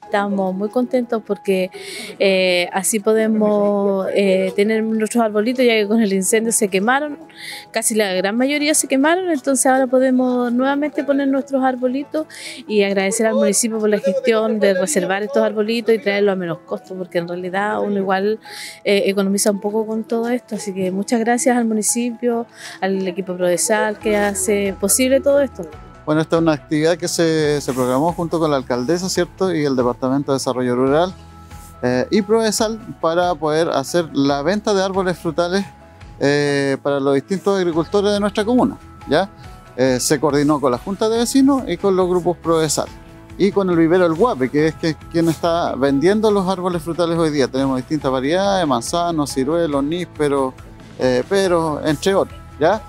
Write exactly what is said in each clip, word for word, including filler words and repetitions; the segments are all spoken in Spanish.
estamos muy contentos porque eh, así podemos eh, tener nuestros arbolitos, ya que con el incendio se quemaron, casi la gran mayoría se quemaron, entonces ahora podemos nuevamente poner nuestros arbolitos y agradecer al municipio por la gestión de reservar estos arbolitos y traerlos a menos costo, porque en realidad uno igual eh, economiza un poco con todo esto, así que muchas gracias al municipio, al equipo Prodesal que hace posible todo esto. Bueno, esta es una actividad que se, se programó junto con la alcaldesa, ¿cierto? Y el Departamento de Desarrollo Rural eh, y Prodesal para poder hacer la venta de árboles frutales eh, para los distintos agricultores de nuestra comuna, ¿ya? Eh, se coordinó con la Junta de Vecinos y con los grupos Prodesal y con el vivero El Guape, que es que, quien está vendiendo los árboles frutales hoy día. Tenemos distintas variedades, manzanos, ciruelos, nísperos, eh, peros, entre otros, ¿ya?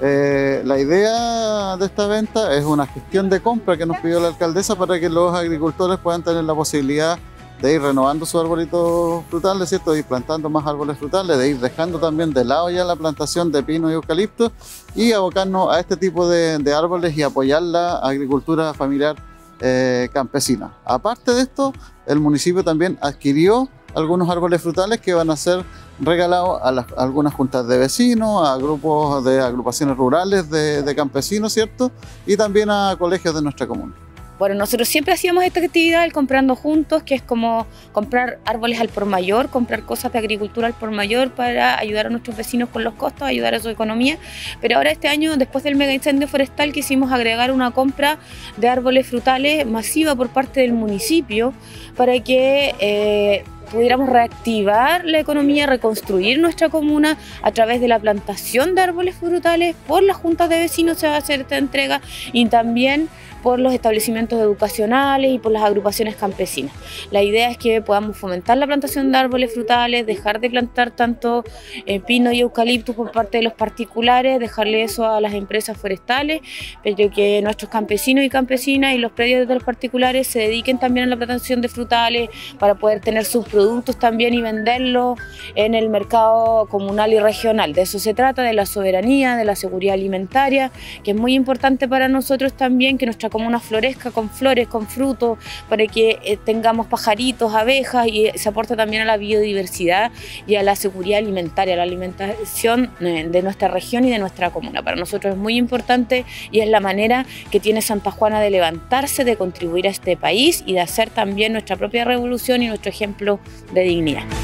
Eh, la idea de esta venta es una gestión de compra que nos pidió la alcaldesa para que los agricultores puedan tener la posibilidad de ir renovando sus arbolitos frutales, ¿cierto? De ir plantando más árboles frutales, de ir dejando también de lado ya la plantación de pino y eucalipto y abocarnos a este tipo de, de árboles y apoyar la agricultura familiar eh, campesina. Aparte de esto, el municipio también adquirió algunos árboles frutales que van a ser regalados a, las, a algunas juntas de vecinos, a grupos de agrupaciones rurales de, de campesinos, ¿cierto? Y también a colegios de nuestra comuna. Bueno, nosotros siempre hacíamos esta actividad, el comprando juntos, que es como comprar árboles al por mayor, comprar cosas de agricultura al por mayor para ayudar a nuestros vecinos con los costos, ayudar a su economía. Pero ahora este año, después del mega incendio forestal, quisimos agregar una compra de árboles frutales masiva por parte del municipio para que eh, pudiéramos reactivar la economía, reconstruir nuestra comuna a través de la plantación de árboles frutales. Por las juntas de vecinos se va a hacer esta entrega y también por los establecimientos educacionales y por las agrupaciones campesinas. La idea es que podamos fomentar la plantación de árboles frutales, dejar de plantar tanto eh, pino y eucaliptus por parte de los particulares, dejarle eso a las empresas forestales, pero que nuestros campesinos y campesinas y los predios de los particulares se dediquen también a la plantación de frutales para poder tener sus productos también y venderlos en el mercado comunal y regional. De eso se trata, de la soberanía, de la seguridad alimentaria, que es muy importante para nosotros también, que nuestra comuna florezca con flores, con frutos, para que eh, tengamos pajaritos, abejas y se aporta también a la biodiversidad y a la seguridad alimentaria, a la alimentación eh, de nuestra región y de nuestra comuna. Para nosotros es muy importante y es la manera que tiene Santa Juana de levantarse, de contribuir a este país y de hacer también nuestra propia revolución y nuestro ejemplo de dignidad.